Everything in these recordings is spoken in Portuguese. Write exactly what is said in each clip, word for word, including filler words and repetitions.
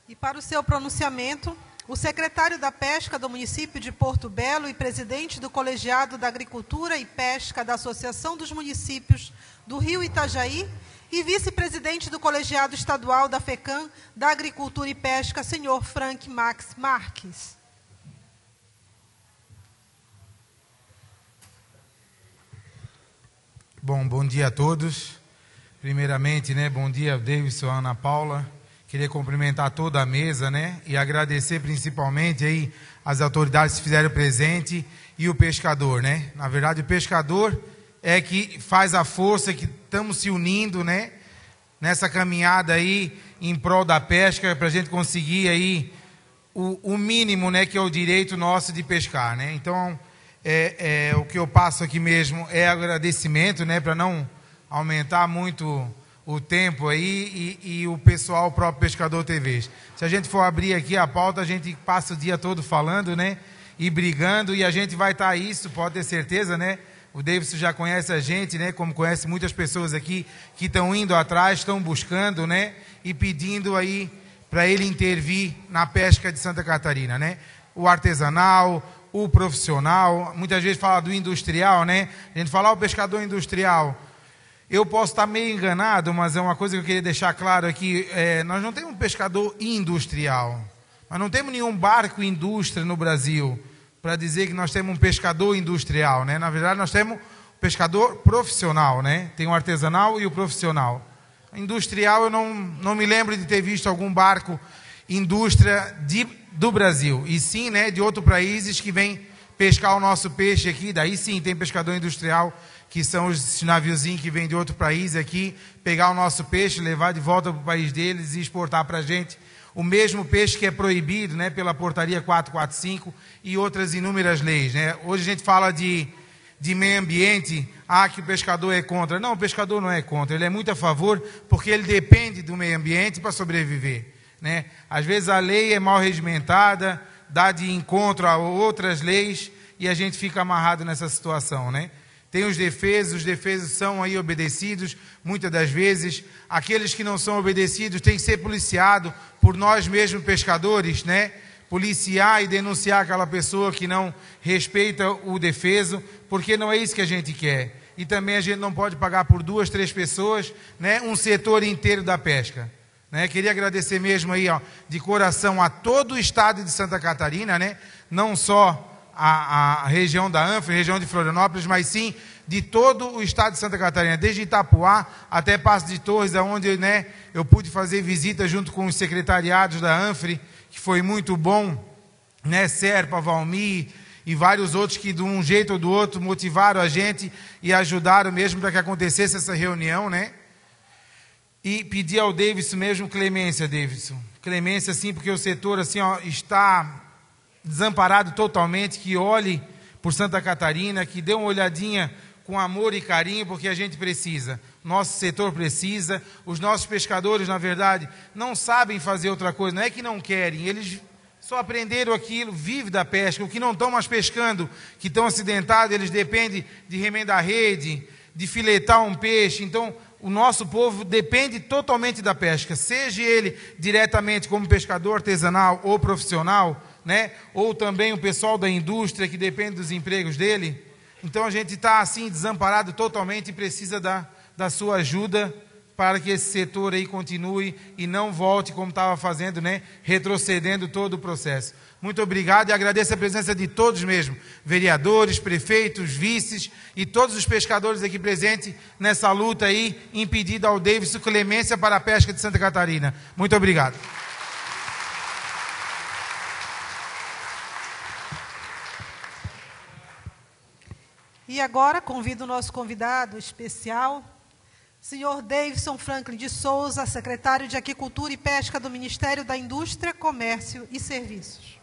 E para o seu pronunciamento, o secretário da Pesca do município de Porto Belo e presidente do Colegiado da Agricultura e Pesca da Associação dos Municípios do Rio Itajaí e vice-presidente do Colegiado Estadual da FECAM da Agricultura e Pesca, senhor Frank Max Marques. Bom, bom dia a todos. Primeiramente, né, bom dia, Davidson, Ana Paula. Queria cumprimentar toda a mesa, né, e agradecer principalmente aí as autoridades que fizeram presente e o pescador, né. Na verdade, o pescador é que faz a força, que estamos se unindo, né, nessa caminhada aí em prol da pesca para a gente conseguir aí o, o mínimo, né, que é o direito nosso de pescar, né. Então, é, é, o que eu passo aqui mesmo é agradecimento, né, para não aumentar muito o tempo aí e, e o pessoal, o próprio Pescador T V. Se a gente for abrir aqui a pauta, a gente passa o dia todo falando, né, e brigando, e a gente vai estar isso, pode ter certeza, né. O Davidson já conhece a gente, né, como conhece muitas pessoas aqui que estão indo atrás, estão buscando, né, e pedindo aí para ele intervir na pesca de Santa Catarina, né. O artesanal, o profissional, muitas vezes fala do industrial, né. A gente fala, ah, o pescador industrial. Eu posso estar meio enganado, mas é uma coisa que eu queria deixar claro aqui. É, nós não temos um pescador industrial. Nós não temos nenhum barco indústria no Brasil para dizer que nós temos um pescador industrial, né? Na verdade, nós temos um pescador profissional, né? Tem o artesanal e o profissional. Industrial, eu não, não me lembro de ter visto algum barco indústria de, do Brasil. E sim, né, de outros países que vêm pescar o nosso peixe aqui. Daí sim tem pescador industrial, que são os naviozinhos que vêm de outro país aqui, pegar o nosso peixe, levar de volta para o país deles e exportar para a gente o mesmo peixe que é proibido, né, pela portaria quatrocentos e quarenta e cinco e outras inúmeras leis, né? Hoje a gente fala de, de meio ambiente, ah, que o pescador é contra. Não, o pescador não é contra, ele é muito a favor, porque ele depende do meio ambiente para sobreviver, né? Às vezes a lei é mal regimentada, dá de encontro a outras leis e a gente fica amarrado nessa situação, né? Tem os defesos, os defesos são aí obedecidos, muitas das vezes. Aqueles que não são obedecidos têm que ser policiados por nós mesmos pescadores, né? Policiar e denunciar aquela pessoa que não respeita o defeso, porque não é isso que a gente quer. E também a gente não pode pagar por duas, três pessoas, né, um setor inteiro da pesca. Né? Queria agradecer mesmo aí, ó, de coração a todo o estado de Santa Catarina, né? Não só A, a região da Anfra, região de Florianópolis, mas sim de todo o estado de Santa Catarina, desde Itapuá até Passo de Torres, onde, né, eu pude fazer visita junto com os secretariados da Anfra, que foi muito bom, né, Serpa, Valmir e vários outros que de um jeito ou do outro motivaram a gente e ajudaram mesmo para que acontecesse essa reunião, né? E pedir ao Davidson mesmo clemência, Davidson. Clemência, sim, porque o setor assim, ó, está desamparado totalmente, que olhe por Santa Catarina, que dê uma olhadinha com amor e carinho, porque a gente precisa, nosso setor precisa, os nossos pescadores, na verdade, não sabem fazer outra coisa, não é que não querem, eles só aprenderam aquilo, vivem da pesca, o que não estão mais pescando, que estão acidentados, eles dependem de remendar rede, de filetar um peixe, então o nosso povo depende totalmente da pesca, seja ele diretamente como pescador artesanal ou profissional, né? Ou também o pessoal da indústria que depende dos empregos dele. Então a gente está assim desamparado totalmente e precisa da, da sua ajuda para que esse setor aí continue e não volte como estava fazendo, né? Retrocedendo todo o processo. Muito obrigado e agradeço a presença de todos mesmo, vereadores, prefeitos, vices e todos os pescadores aqui presentes nessa luta aí em pedido ao Davidson clemência para a pesca de Santa Catarina. Muito obrigado. E agora convido o nosso convidado especial, senhor Davidson Franklin de Souza, secretário de Agricultura e Pesca do Ministério da Indústria, Comércio e Serviços.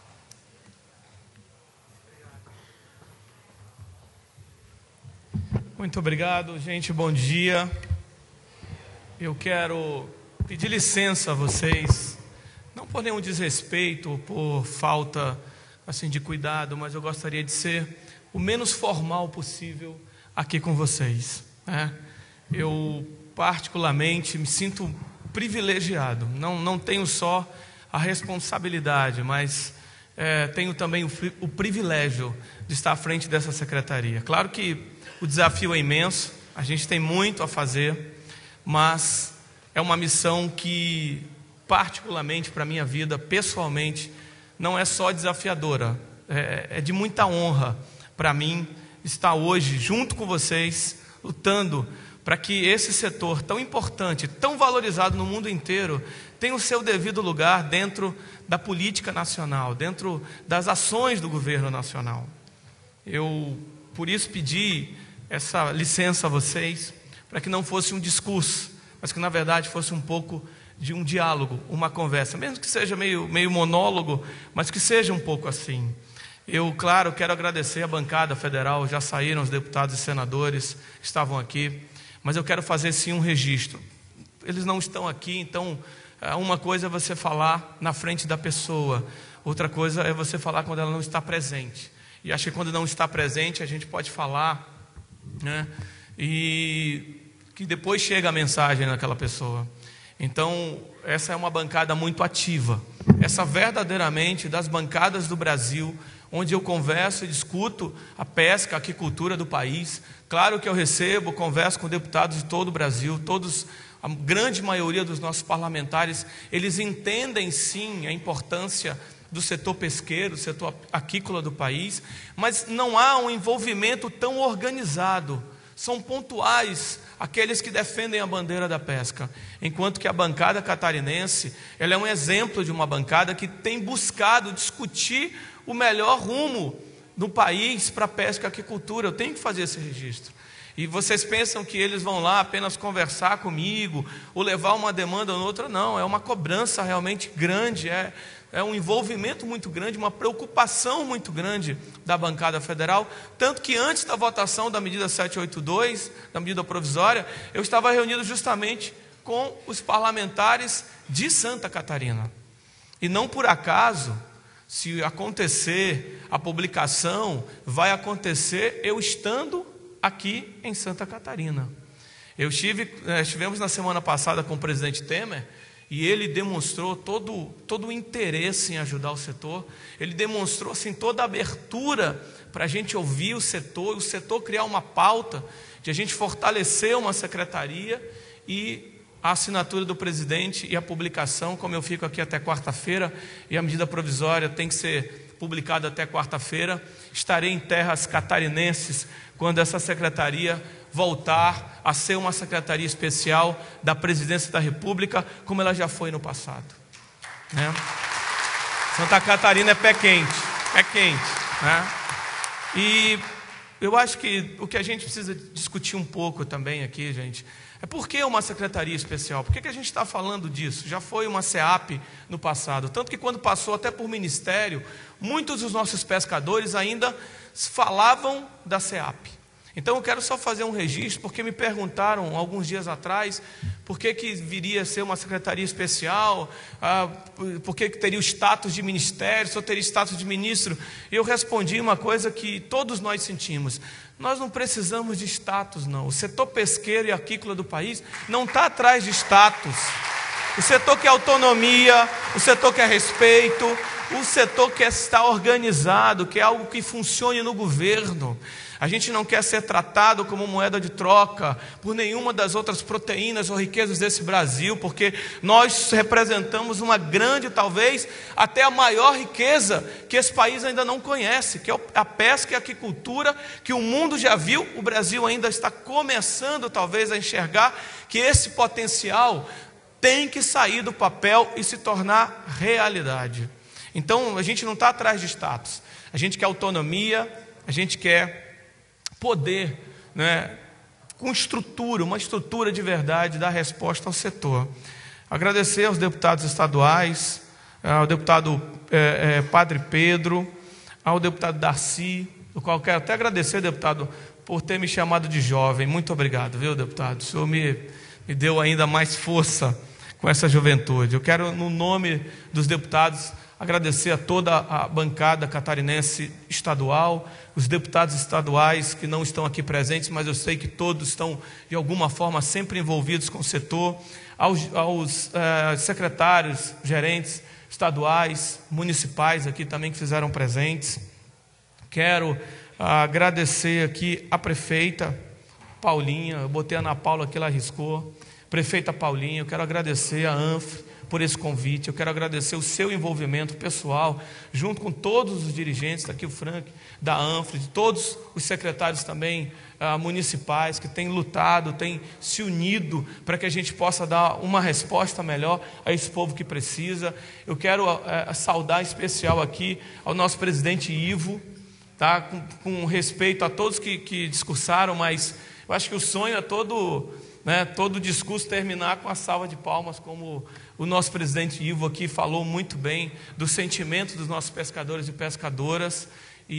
Muito obrigado, gente. Bom dia. Eu quero pedir licença a vocês, não por nenhum desrespeito ou por falta assim de cuidado, mas eu gostaria de ser o menos formal possível aqui com vocês, né? Eu particularmente me sinto privilegiado, não, não tenho só a responsabilidade, mas é, tenho também o, o privilégio de estar à frente dessa secretaria. Claro que o desafio é imenso, a gente tem muito a fazer, mas é uma missão que, particularmente para a minha vida, pessoalmente, não é só desafiadora, é, é de muita honra para mim estar hoje junto com vocês, lutando para que esse setor tão importante, tão valorizado no mundo inteiro, tenha o seu devido lugar dentro da política nacional, dentro das ações do governo nacional. Eu, por isso, pedi essa licença a vocês, para que não fosse um discurso, mas que na verdade fosse um pouco de um diálogo, uma conversa, mesmo que seja meio, meio monólogo, mas que seja um pouco assim. Eu, claro, quero agradecer a bancada federal, já saíram os deputados e senadores que estavam aqui, mas eu quero fazer sim um registro. Eles não estão aqui, então uma coisa é você falar na frente da pessoa, outra coisa é você falar quando ela não está presente. E acho que quando não está presente a gente pode falar, né? E que depois chega a mensagem naquela pessoa. Então, essa é uma bancada muito ativa. Essa verdadeiramente das bancadas do Brasil, onde eu converso e discuto a pesca, a aquicultura do país. Claro que eu recebo, converso com deputados de todo o Brasil, todos, a grande maioria dos nossos parlamentares, eles entendem sim a importância do setor pesqueiro, do setor aquícola do país, mas não há um envolvimento tão organizado. São pontuais aqueles que defendem a bandeira da pesca, enquanto que a bancada catarinense, ela é um exemplo de uma bancada que tem buscado discutir o melhor rumo do país para a pesca e a aquicultura. Eu tenho que fazer esse registro. E vocês pensam que eles vão lá apenas conversar comigo, ou levar uma demanda ou outra? Não, é uma cobrança realmente grande, é, é um envolvimento muito grande, uma preocupação muito grande da bancada federal, tanto que antes da votação da medida setecentos e oitenta e dois, da medida provisória, eu estava reunido justamente com os parlamentares de Santa Catarina. E não por acaso, se acontecer a publicação, vai acontecer eu estando aqui em Santa Catarina. Eu estive, estivemos na semana passada com o presidente Temer, e ele demonstrou todo, todo o interesse em ajudar o setor. Ele demonstrou assim, toda a abertura para a gente ouvir o setor, o setor criar uma pauta, de a gente fortalecer uma secretaria, e a assinatura do presidente e a publicação, como eu fico aqui até quarta-feira, e a medida provisória tem que ser publicada até quarta-feira, estarei em terras catarinenses quando essa secretaria voltar a ser uma secretaria especial da Presidência da República, como ela já foi no passado, né? Santa Catarina é pé quente, pé quente, né? E eu acho que o que a gente precisa discutir um pouco também aqui, gente, é por que uma secretaria especial? Por que, que a gente está falando disso? Já foi uma SEAP no passado, tanto que quando passou até por ministério, muitos dos nossos pescadores ainda falavam da SEAP. Então eu quero só fazer um registro, porque me perguntaram alguns dias atrás por que, que viria a ser uma secretaria especial, ah, por que, que teria o status de ministério, só teria status de ministro. E eu respondi uma coisa que todos nós sentimos: nós não precisamos de status, não. O setor pesqueiro e aquícola do país não está atrás de status. O setor quer autonomia, o setor quer respeito, o setor quer estar organizado, quer algo que funcione no governo. A gente não quer ser tratado como moeda de troca por nenhuma das outras proteínas ou riquezas desse Brasil, porque nós representamos uma grande, talvez até a maior riqueza que esse país ainda não conhece, que é a pesca e a aquicultura, que o mundo já viu. O Brasil ainda está começando talvez a enxergar que esse potencial tem que sair do papel e se tornar realidade. Então a gente não está atrás de status, a gente quer autonomia, a gente quer poder, né, com estrutura, uma estrutura de verdade, dar resposta ao setor. Agradecer aos deputados estaduais, ao deputado é, é, Padre Pedro, ao deputado Darcy, do qual quero até agradecer, deputado, por ter me chamado de jovem. Muito obrigado, viu, deputado? O senhor me, me deu ainda mais força com essa juventude. Eu quero, no nome dos deputados, agradecer a toda a bancada catarinense estadual, os deputados estaduais que não estão aqui presentes, mas eu sei que todos estão, de alguma forma, sempre envolvidos com o setor, aos, aos uh, secretários, gerentes estaduais, municipais aqui também que fizeram presentes. Quero ah, agradecer aqui a prefeita Paulinha, eu botei a Ana Paula aqui, ela arriscou. Prefeita Paulinha, eu quero agradecer a ANFRE por esse convite, eu quero agradecer o seu envolvimento pessoal, junto com todos os dirigentes, está aqui o Frank, da ANFRE, de todos os secretários também ah, municipais, que têm lutado, têm se unido para que a gente possa dar uma resposta melhor a esse povo que precisa. Eu quero ah, saudar em especial aqui ao nosso presidente Ivo, tá? com, com respeito a todos que, que discursaram, mas eu acho que o sonho é todo... Né, todo o discurso terminar com a salva de palmas, como o nosso presidente Ivo aqui falou muito bem do sentimento dos nossos pescadores e pescadoras.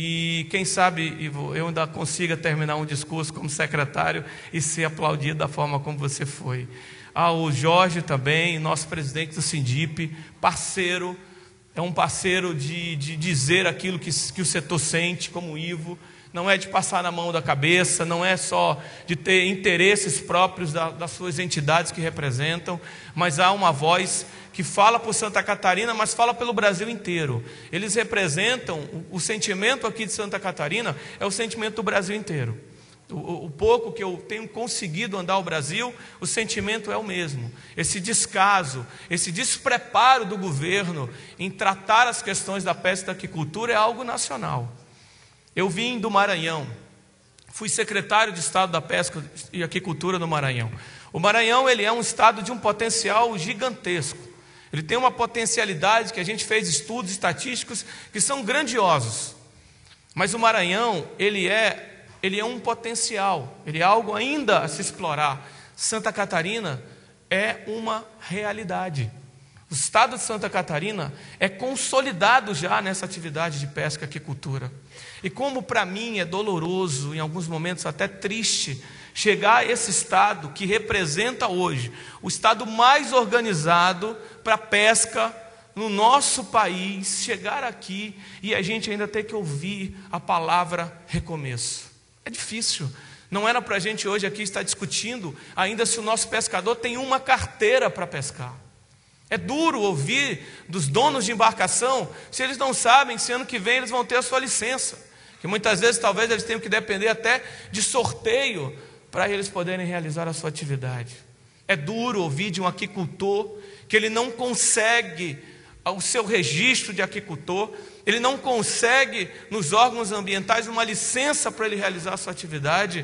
E quem sabe, Ivo, eu ainda consiga terminar um discurso como secretário e ser aplaudido da forma como você foi. Ao Jorge também, nosso presidente do Sindip, parceiro, é um parceiro de, de dizer aquilo que, que o setor sente, como o Ivo. Não é de passar na mão da cabeça, não é só de ter interesses próprios da, das suas entidades que representam, mas há uma voz que fala por Santa Catarina, mas fala pelo Brasil inteiro. Eles representam, o, o sentimento aqui de Santa Catarina é o sentimento do Brasil inteiro. O, o pouco que eu tenho conseguido andar o Brasil, o sentimento é o mesmo. Esse descaso, esse despreparo do governo em tratar as questões da pesca e da aquicultura é algo nacional. Eu vim do Maranhão, fui secretário de Estado da Pesca e Aquicultura no Maranhão. O Maranhão ele é um estado de um potencial gigantesco. Ele tem uma potencialidade que a gente fez estudos estatísticos que são grandiosos. Mas o Maranhão ele é, ele é um potencial, ele é algo ainda a se explorar. Santa Catarina é uma realidade. O estado de Santa Catarina é consolidado já nessa atividade de pesca e aquicultura. E como para mim é doloroso, em alguns momentos até triste, chegar a esse estado que representa hoje o estado mais organizado para pesca no nosso país, chegar aqui e a gente ainda ter que ouvir a palavra recomeço. É difícil. Não era para a gente hoje aqui estar discutindo ainda se o nosso pescador tem uma carteira para pescar. É duro ouvir dos donos de embarcação se eles não sabem se ano que vem eles vão ter a sua licença. Que muitas vezes talvez eles tenham que depender até de sorteio para eles poderem realizar a sua atividade. É duro ouvir de um aquicultor que ele não consegue o seu registro de aquicultor, ele não consegue nos órgãos ambientais uma licença para ele realizar a sua atividade.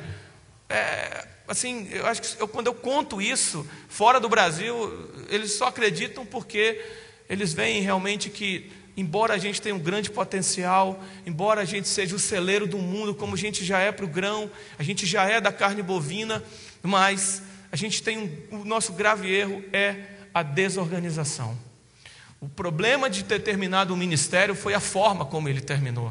É... Assim, eu acho que eu, quando eu conto isso fora do Brasil, eles só acreditam porque eles veem realmente que, embora a gente tenha um grande potencial, embora a gente seja o celeiro do mundo, como a gente já é para o grão, a gente já é da carne bovina, mas a gente tem um, o nosso grave erro é a desorganização. O problema de ter terminado o ministério foi a forma como ele terminou.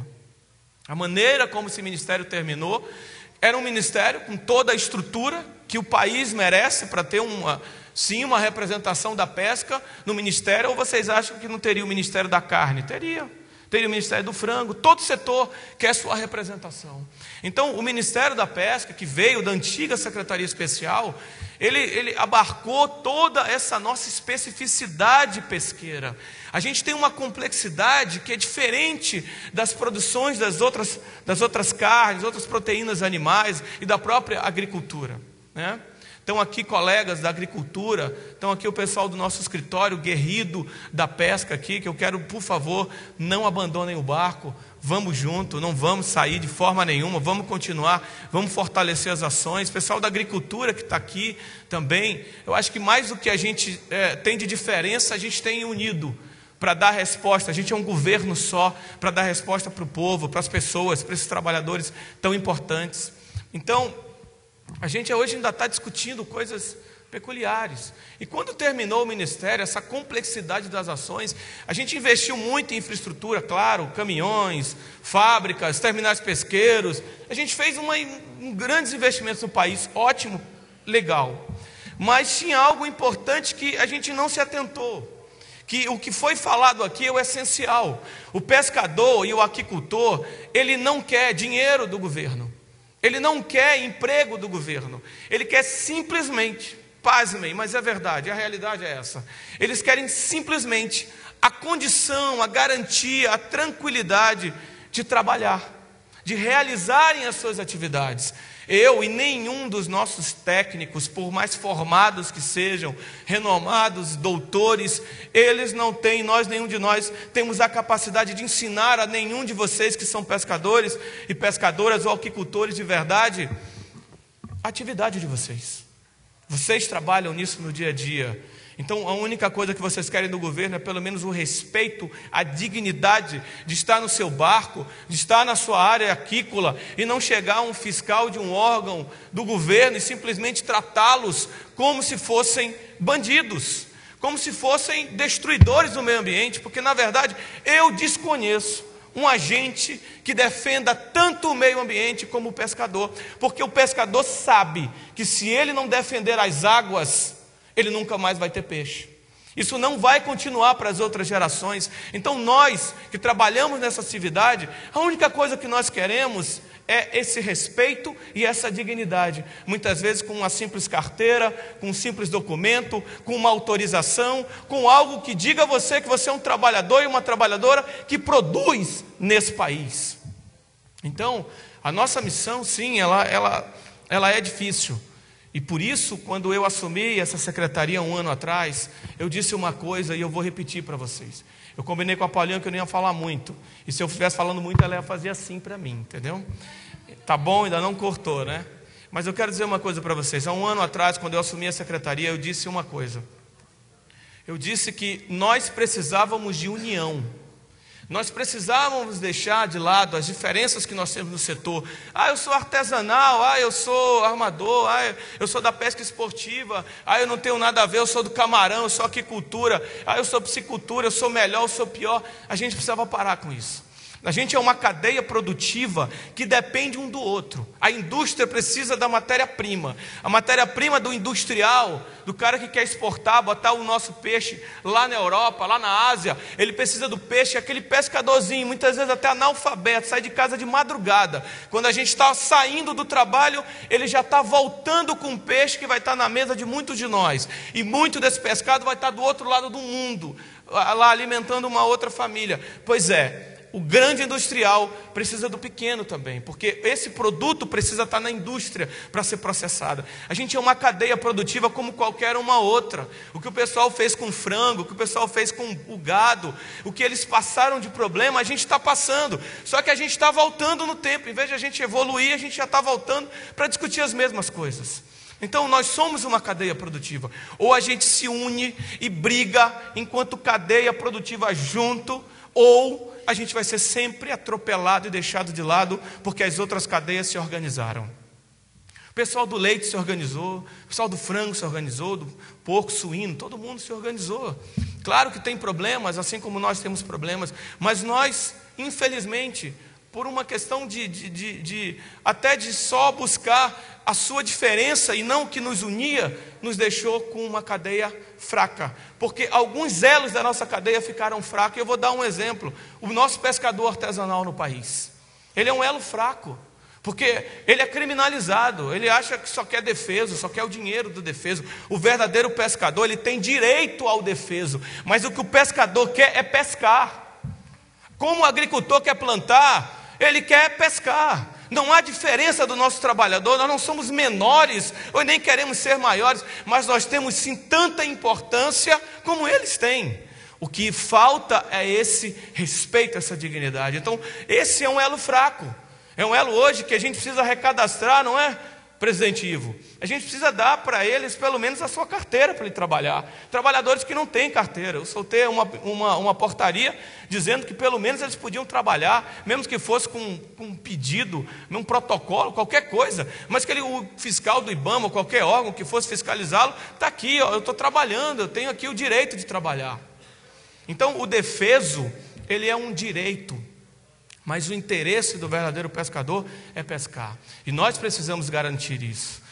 A maneira como esse ministério terminou. Era um ministério com toda a estrutura que o país merece para ter uma, sim, uma representação da pesca no ministério. Ou vocês acham que não teria o Ministério da Carne? Teria. Teria o Ministério do Frango. Todo setor quer sua representação. Então, o Ministério da Pesca, que veio da antiga Secretaria Especial, ele, ele abarcou toda essa nossa especificidade pesqueira. A gente tem uma complexidade que é diferente das produções das outras, das outras carnes, outras proteínas animais e da própria agricultura, né? Estão aqui colegas da agricultura, estão aqui o pessoal do nosso escritório guerrido da pesca aqui, que eu quero, por favor, não abandonem o barco, vamos junto, não vamos sair de forma nenhuma, vamos continuar, vamos fortalecer as ações. Pessoal da agricultura que está aqui também, eu acho que mais do que a gente é, tem de diferença, a gente tem unido para dar resposta. A gente é um governo só para dar resposta para o povo, para as pessoas, para esses trabalhadores tão importantes. Então, a gente hoje ainda está discutindo coisas peculiares. E quando terminou o ministério, essa complexidade das ações, a gente investiu muito em infraestrutura, claro, caminhões, fábricas, terminais pesqueiros. A gente fez uma, um grandes investimentos no país, ótimo, legal. Mas tinha algo importante que a gente não se atentou. Que o que foi falado aqui é o essencial. O pescador e o aquicultor, ele não quer dinheiro do governo. Ele não quer emprego do governo. Ele quer simplesmente Pasmem, mas é verdade, a realidade é essa. Eles querem simplesmente a condição, a garantia, a tranquilidade de trabalhar, de realizarem as suas atividades. Eu e nenhum dos nossos técnicos, por mais formados que sejam, renomados, doutores, eles não têm, nós, nenhum de nós, temos a capacidade de ensinar a nenhum de vocês que são pescadores e pescadoras ou aquicultores de verdade, a atividade de vocês. Vocês trabalham nisso no dia a dia. Então a única coisa que vocês querem do governo é pelo menos o respeito, a dignidade de estar no seu barco, de estar na sua área aquícola e não chegar um fiscal de um órgão do governo e simplesmente tratá-los como se fossem bandidos, como se fossem destruidores do meio ambiente, porque na verdade eu desconheço um agente que defenda tanto o meio ambiente como o pescador, porque o pescador sabe que se ele não defender as águas, ele nunca mais vai ter peixe. Isso não vai continuar para as outras gerações. Então nós que trabalhamos nessa atividade, a única coisa que nós queremos é esse respeito e essa dignidade. Muitas vezes com uma simples carteira, com um simples documento, com uma autorização, com algo que diga a você que você é um trabalhador e uma trabalhadora que produz nesse país. Então, a nossa missão, sim, ela, ela, ela é difícil. E por isso, quando eu assumi essa secretaria um ano atrás, eu disse uma coisa e eu vou repetir para vocês. Eu combinei com a Paulinha que eu não ia falar muito. E se eu estivesse falando muito, ela ia fazer assim para mim, entendeu? Tá bom, ainda não cortou, né? Mas eu quero dizer uma coisa para vocês. Há um ano atrás, quando eu assumi a secretaria, eu disse uma coisa. Eu disse que nós precisávamos de união. Nós precisávamos deixar de lado as diferenças que nós temos no setor. Ah, eu sou artesanal, ah, eu sou armador, ah, eu sou da pesca esportiva, ah, eu não tenho nada a ver, eu sou do camarão, eu sou aquicultura, ah, eu sou piscicultura, eu sou melhor, eu sou pior. A gente precisava parar com isso. A gente é uma cadeia produtiva que depende um do outro. A indústria precisa da matéria-prima. A matéria-prima do industrial, do cara que quer exportar, botar o nosso peixe lá na Europa, lá na Ásia, ele precisa do peixe, aquele pescadorzinho, muitas vezes até analfabeto, sai de casa de madrugada. Quando a gente está saindo do trabalho, ele já está voltando com um peixe que vai estar na mesa de muitos de nós. E muito desse pescado vai estar do outro lado do mundo, lá alimentando uma outra família. Pois é. O grande industrial precisa do pequeno também, porque esse produto precisa estar na indústria para ser processado. A gente é uma cadeia produtiva como qualquer uma outra. O que o pessoal fez com o frango, o que o pessoal fez com o gado, o que eles passaram de problema, a gente está passando. Só que a gente está voltando no tempo. Em vez de a gente evoluir, a gente já está voltando para discutir as mesmas coisas. Então nós somos uma cadeia produtiva. Ou a gente se une e briga enquanto cadeia produtiva junto, ou a gente vai ser sempre atropelado e deixado de lado porque as outras cadeias se organizaram. O pessoal do leite se organizou, o pessoal do frango se organizou, do porco, suíno, todo mundo se organizou. Claro que tem problemas, assim como nós temos problemas, mas nós, infelizmente, por uma questão de, de, de, de até de só buscar a sua diferença e não o que nos unia, nos deixou com uma cadeia fraca, porque alguns elos da nossa cadeia ficaram fracos. Eu vou dar um exemplo. O nosso pescador artesanal no país, ele é um elo fraco, porque ele é criminalizado, ele acha que só quer defeso, só quer o dinheiro do defeso. O verdadeiro pescador, ele tem direito ao defeso, mas o que o pescador quer é pescar. Como o agricultor quer plantar, ele quer pescar. Não há diferença do nosso trabalhador, nós não somos menores, ou nem queremos ser maiores, mas nós temos sim tanta importância como eles têm. O que falta é esse respeito, essa dignidade. Então, esse é um elo fraco. É um elo hoje que a gente precisa recadastrar, não é, presidente Ivo? A gente precisa dar para eles pelo menos a sua carteira para ele trabalhar. Trabalhadores que não têm carteira. Eu soltei uma, uma, uma portaria dizendo que pelo menos eles podiam trabalhar, mesmo que fosse com, com um pedido, um protocolo, qualquer coisa. Mas que ele, o fiscal do IBAMA, ou qualquer órgão que fosse fiscalizá-lo, está aqui, ó, eu estou trabalhando, eu tenho aqui o direito de trabalhar. Então o defeso, ele é um direito. Mas o interesse do verdadeiro pescador é pescar. E nós precisamos garantir isso.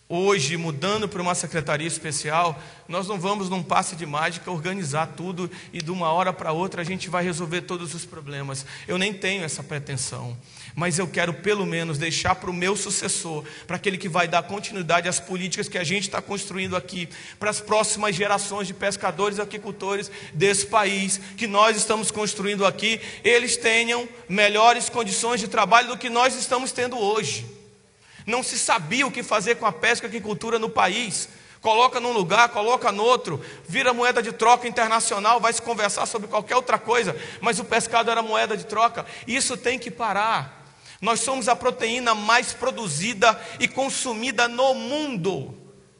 hoje, mudando para uma secretaria especial, nós não vamos num passe de mágica organizar tudo e de uma hora para outra a gente vai resolver todos os problemas. Eu nem tenho essa pretensão, mas eu quero pelo menos deixar para o meu sucessor, para aquele que vai dar continuidade às políticas que a gente está construindo aqui, para as próximas gerações de pescadores e aquicultores desse país, que nós estamos construindo aqui, eles tenham melhores condições de trabalho do que nós estamos tendo hoje. Não se sabia o que fazer com a pesca e a aquicultura no país. Coloca num lugar, coloca no outro, vira moeda de troca internacional, vai se conversar sobre qualquer outra coisa, mas o pescado era moeda de troca. Isso tem que parar. Nós somos a proteína mais produzida e consumida no mundo.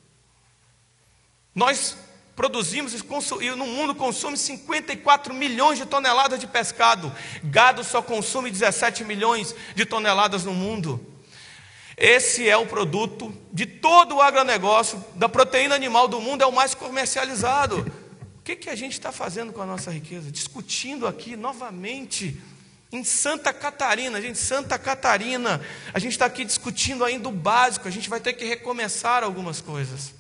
Nós produzimos e no mundo consome cinquenta e quatro milhões de toneladas de pescado. Gado só consome dezessete milhões de toneladas no mundo. Esse é o produto de todo o agronegócio, da proteína animal do mundo, é o mais comercializado. O que, que a gente está fazendo com a nossa riqueza? Discutindo aqui novamente, em Santa Catarina, gente, Santa Catarina, a gente está aqui discutindo ainda o básico, a gente vai ter que recomeçar algumas coisas.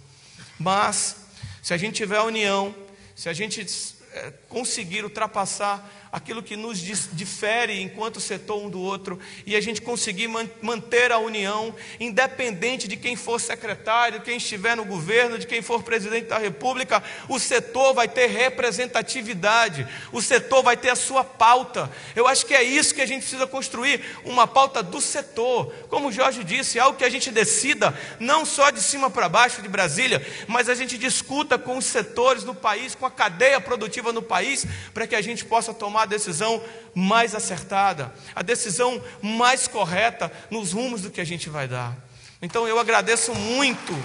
Mas, se a gente tiver união, se a gente é, conseguir ultrapassar aquilo que nos difere enquanto setor um do outro, e a gente conseguir manter a união, independente de quem for secretário, quem estiver no governo, de quem for presidente da república, o setor vai ter representatividade, o setor vai ter a sua pauta. Eu acho que é isso que a gente precisa construir, uma pauta do setor, como o Jorge disse, algo que a gente decida, não só de cima para baixo de Brasília, mas a gente discuta com os setores no país, com a cadeia produtiva no país, para que a gente possa tomar a decisão mais acertada, a decisão mais correta nos rumos do que a gente vai dar. Então eu agradeço muito,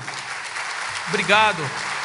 obrigado,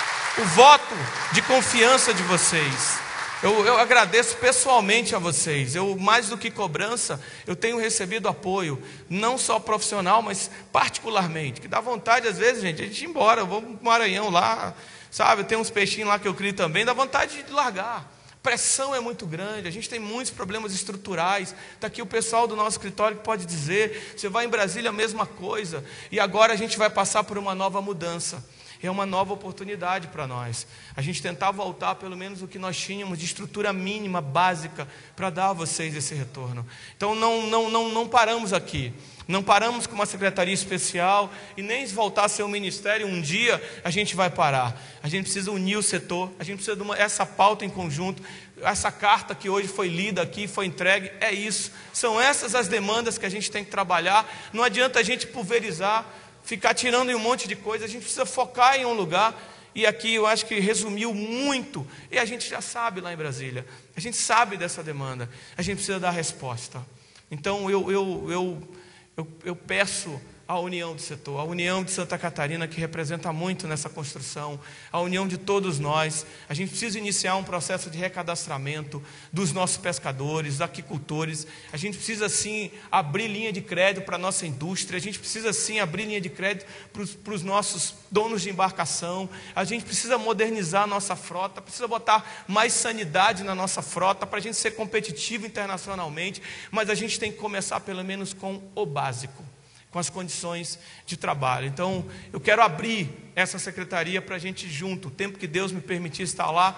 o voto de confiança de vocês. Eu, eu agradeço pessoalmente a vocês. Eu, mais do que cobrança, eu tenho recebido apoio, não só profissional, mas particularmente, que dá vontade às vezes, gente, a gente ir embora. Eu vou para o Maranhão lá, sabe, tem uns peixinhos lá que eu crio também, dá vontade de largar. Pressão é muito grande, a gente tem muitos problemas estruturais. Está aqui o pessoal do nosso escritório que pode dizer, você vai em Brasília, a mesma coisa. E agora a gente vai passar por uma nova mudança. É uma nova oportunidade para nós. A gente tentar voltar pelo menos o que nós tínhamos de estrutura mínima, básica, para dar a vocês esse retorno. Então não, não, não, não paramos aqui. Não paramos com uma secretaria especial e nem se voltar a ser um ministério um dia a gente vai parar. A gente precisa unir o setor, a gente precisa de uma, essa pauta em conjunto, essa carta que hoje foi lida aqui, foi entregue, é isso. São essas as demandas que a gente tem que trabalhar. Não adianta a gente pulverizar, ficar tirando em um monte de coisa, a gente precisa focar em um lugar. E aqui eu acho que resumiu muito, e a gente já sabe lá em Brasília, a gente sabe dessa demanda, a gente precisa dar resposta. Então eu... eu, eu Eu, eu peço a união do setor, a união de Santa Catarina, que representa muito nessa construção, a união de todos nós. A gente precisa iniciar um processo de recadastramento dos nossos pescadores, aquicultores. A gente precisa sim abrir linha de crédito para a nossa indústria, a gente precisa sim abrir linha de crédito para os nossos donos de embarcação, a gente precisa modernizar a nossa frota, precisa botar mais sanidade na nossa frota para a gente ser competitivo internacionalmente, mas a gente tem que começar pelo menos com o básico, com as condições de trabalho. Então, eu quero abrir essa secretaria para a gente junto, o tempo que Deus me permitir estar lá,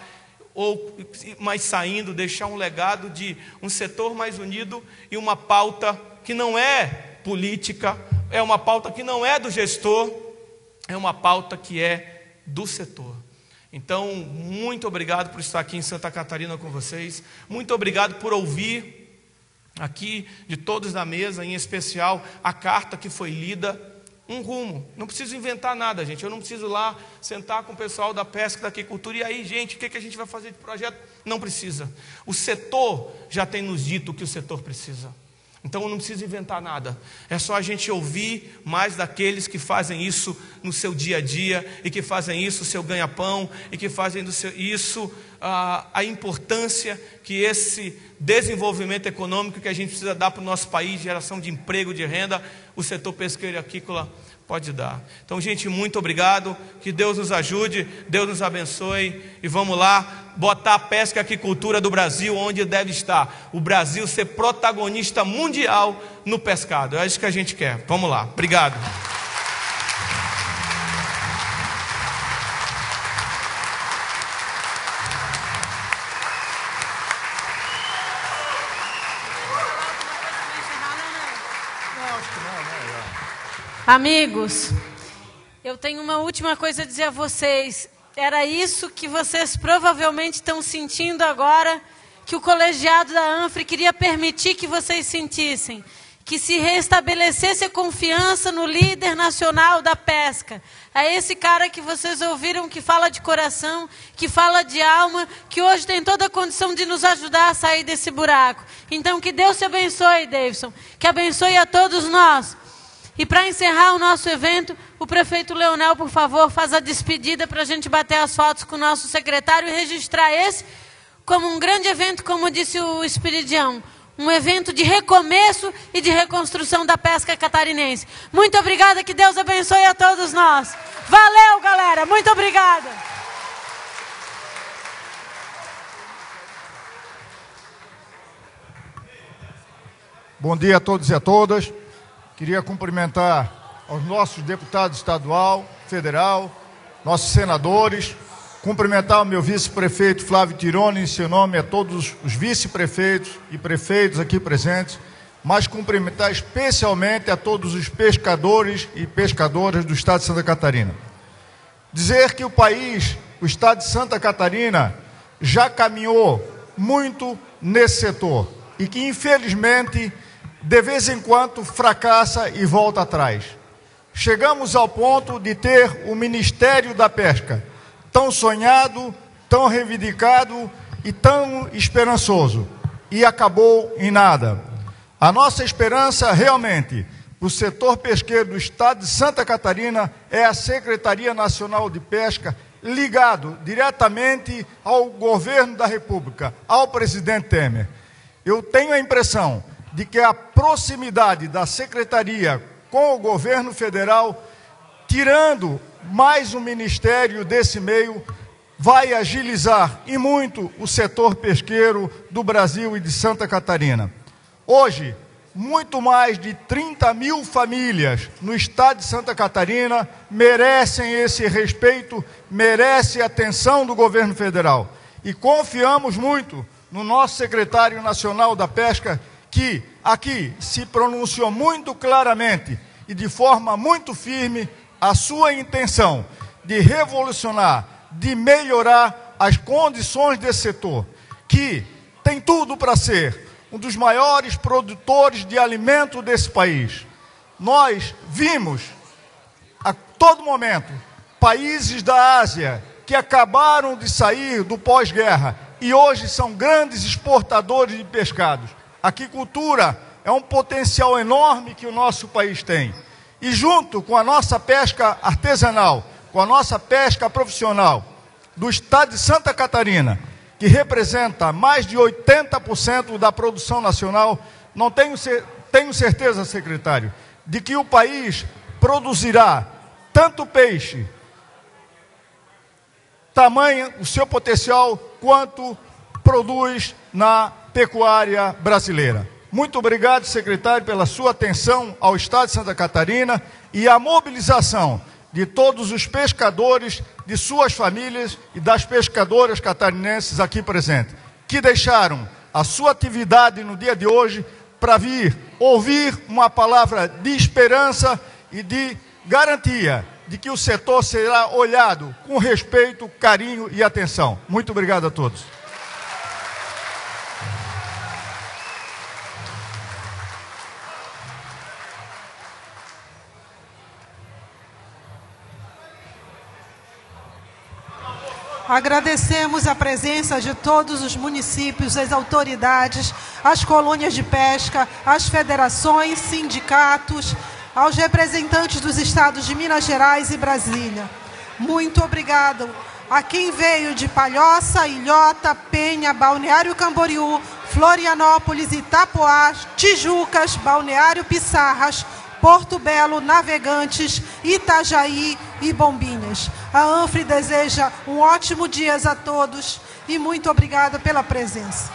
ou mais saindo, deixar um legado de um setor mais unido e uma pauta que não é política, é uma pauta que não é do gestor, é uma pauta que é do setor. Então, muito obrigado por estar aqui em Santa Catarina com vocês, muito obrigado por ouvir aqui de todos da mesa, em especial a carta que foi lida, um rumo. Não preciso inventar nada, gente. Eu não preciso lá sentar com o pessoal da pesca, da aquicultura, e aí, gente, o que, que a gente vai fazer de projeto? Não precisa. O setor já tem nos dito o que o setor precisa. Então eu não preciso inventar nada. É só a gente ouvir mais daqueles que fazem isso no seu dia a dia, e que fazem isso o seu ganha-pão, e que fazem do seu, isso a, a importância que esse desenvolvimento econômico que a gente precisa dar para o nosso país, geração de emprego, de renda, o setor pesqueiro e aquícola pode dar. Então, gente, muito obrigado, que Deus nos ajude, Deus nos abençoe, e vamos lá, botar a pesca e a aquicultura do Brasil onde deve estar, o Brasil ser protagonista mundial no pescado, é isso que a gente quer. Vamos lá, obrigado. Amigos, eu tenho uma última coisa a dizer a vocês. Era isso que vocês provavelmente estão sentindo agora, que o colegiado da ANFRE queria permitir que vocês sentissem. Que se restabelecesse a confiança no líder nacional da pesca. É esse cara que vocês ouviram, que fala de coração, que fala de alma, que hoje tem toda a condição de nos ajudar a sair desse buraco. Então, que Deus te abençoe, Davidson. Que abençoe a todos nós. E para encerrar o nosso evento, o prefeito Leonel, por favor, faz a despedida para a gente bater as fotos com o nosso secretário e registrar esse como um grande evento, como disse o Espiridião. Um evento de recomeço e de reconstrução da pesca catarinense. Muito obrigada, que Deus abençoe a todos nós. Valeu, galera, muito obrigada. Bom dia a todos e a todas. Queria cumprimentar aos nossos deputados estadual, federal, nossos senadores, cumprimentar o meu vice-prefeito Flávio Tironi, em seu nome, a todos os vice-prefeitos e prefeitos aqui presentes, mas cumprimentar especialmente a todos os pescadores e pescadoras do estado de Santa Catarina. Dizer que o país, o estado de Santa Catarina, já caminhou muito nesse setor e que, infelizmente, de vez em quando fracassa e volta atrás. Chegamos ao ponto de ter o Ministério da Pesca, tão sonhado, tão reivindicado e tão esperançoso, e acabou em nada. A nossa esperança realmente para o setor pesqueiro do estado de Santa Catarina é a Secretaria Nacional de Pesca, ligado diretamente ao governo da República, ao presidente Temer. Eu tenho a impressão de que a proximidade da Secretaria com o governo federal, tirando mais um ministério desse meio, vai agilizar e muito o setor pesqueiro do Brasil e de Santa Catarina. Hoje, muito mais de trinta mil famílias no estado de Santa Catarina merecem esse respeito, merecem a atenção do governo federal. E confiamos muito no nosso secretário nacional da Pesca, que aqui se pronunciou muito claramente e de forma muito firme a sua intenção de revolucionar, de melhorar as condições desse setor, que tem tudo para ser um dos maiores produtores de alimento desse país. Nós vimos a todo momento países da Ásia que acabaram de sair do pós-guerra e hoje são grandes exportadores de pescados. A aquicultura é um potencial enorme que o nosso país tem. E junto com a nossa pesca artesanal, com a nossa pesca profissional do estado de Santa Catarina, que representa mais de oitenta por cento da produção nacional, não tenho, tenho certeza, secretário, de que o país produzirá tanto peixe, tamanho, o seu potencial, quanto produz na pecuária brasileira. Muito obrigado, secretário, pela sua atenção ao estado de Santa Catarina e a mobilização de todos os pescadores, de suas famílias e das pescadoras catarinenses aqui presentes, que deixaram a sua atividade no dia de hoje para vir ouvir uma palavra de esperança e de garantia de que o setor será olhado com respeito, carinho e atenção. Muito obrigado a todos. Agradecemos a presença de todos os municípios, as autoridades, as colônias de pesca, as federações, sindicatos, aos representantes dos estados de Minas Gerais e Brasília. Muito obrigado a quem veio de Palhoça, Ilhota, Penha, Balneário Camboriú, Florianópolis, Itapoá, Tijucas, Balneário Pissarras, Porto Belo, Navegantes, Itajaí e Bombinhas. A ANFRE deseja um ótimo dia a todos e muito obrigada pela presença.